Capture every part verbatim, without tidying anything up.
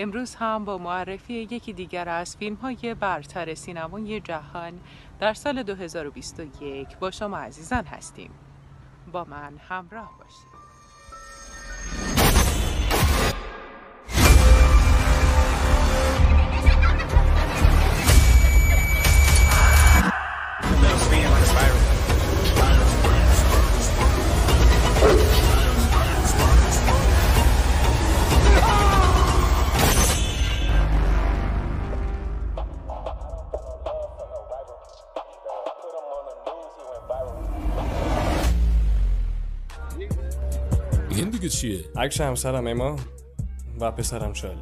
امروز هم با معرفی یکی دیگر از فیلم‌های برتر سینمای جهان در سال دو هزار و بیست و یک با شما عزیزان هستیم. با من همراه باشید. این دیگه چیه؟ عکس همسرم اما و پسرم شالی.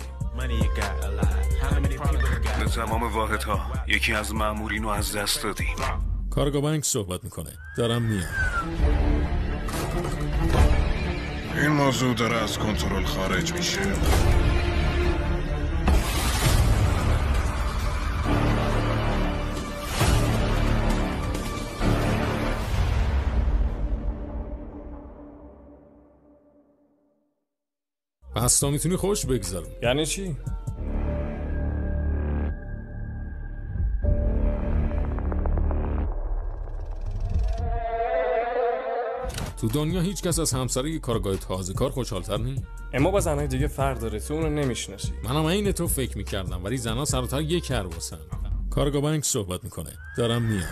به تمام واحدها یکی از مامورین رو از دست دادیم. کارگاه بانک صحبت میکنه. دارم میام. این موضوع داره از کنترل خارج میشه. پس تا میتونی خوش بگذارم. یعنی چی؟ تو دنیا هیچ کس از همسر یک کارگاه تازه کار خوشحال‌تر نیست. اما با زنهای دیگه فرق داره، تو اونو نمیشناسی. منم عین تو فکر میکردم، ولی زنها سر و ته یک کرباسن. کارگاه بانک صحبت میکنه. دارم میام.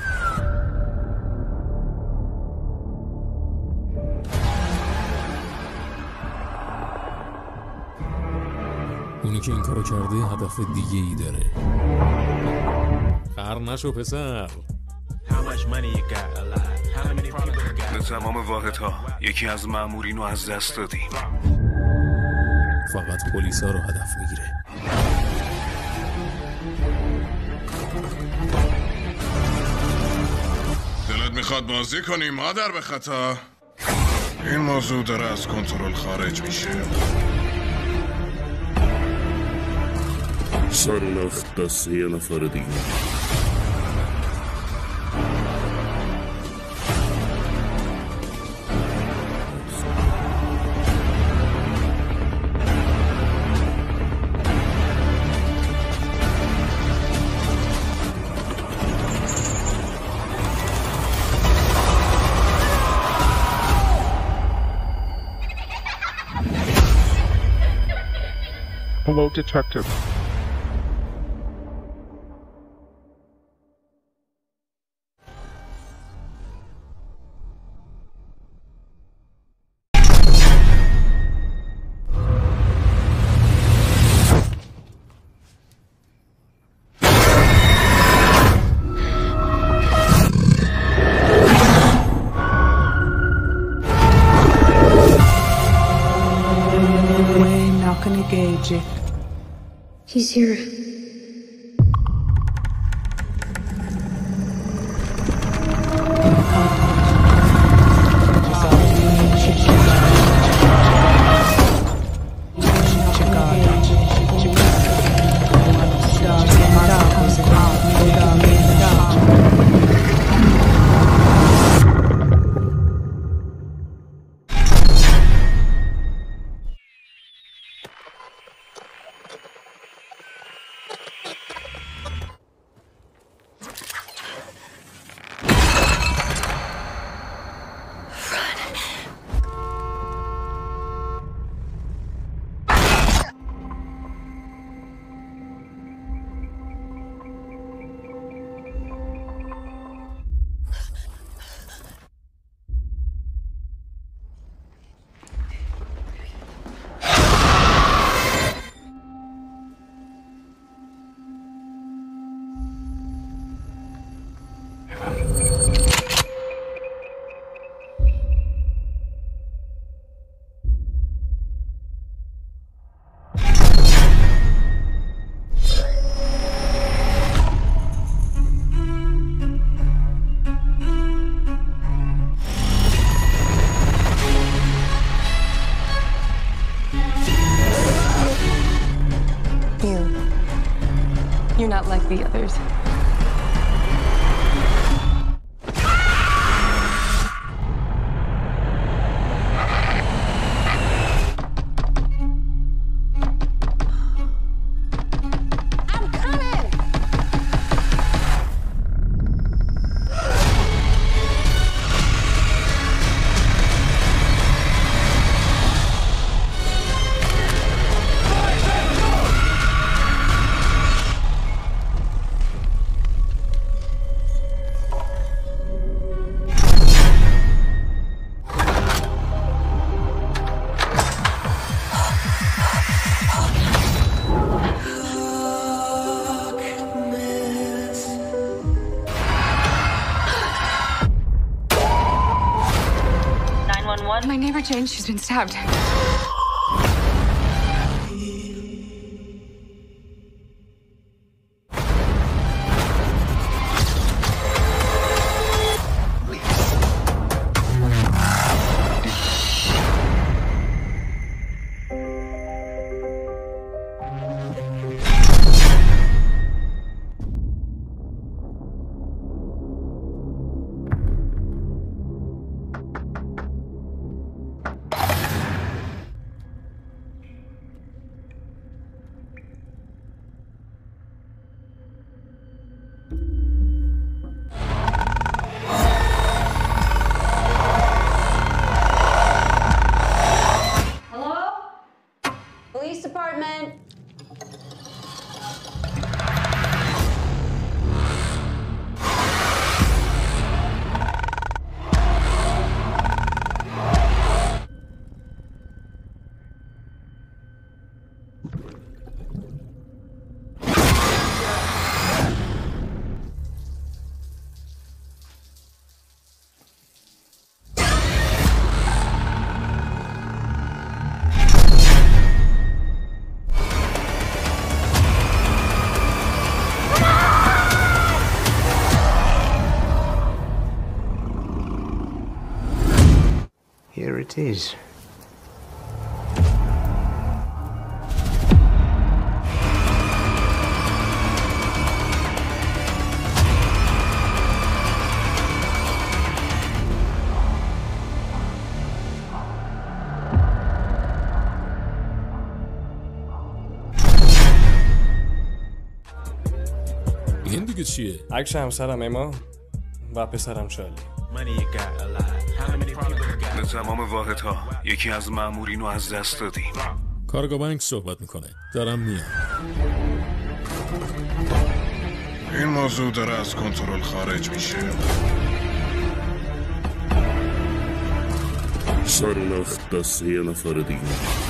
اونی که این کارو کرده هدف دیگه ای داره. خر نشو پسر. به تمام واحدها یکی از مامورین رو از دست دادیم. فقط پلیسا رو هدف میگیره. دلت میخواد بازی کنی مادر به خطا؟ این موضوع داره از کنترل خارج میشه. سر نفت دست یه نفر دیگه. Hello, detective. We're not gonna gauge it. He's here. You're not like the others. on? My neighbor Jane, she's been stabbed. Police department. Here it is. این دیگه چیه؟ عکس همسرم اما و پسرم شالی. به تمام واحدها یکی از مامورین رو از دست دادیم. کارگاه بانک صحبت میکنه. دارم میام. این موضوع داره از کنترل خارج میشه. سر نخت دست یه نفر دیگه.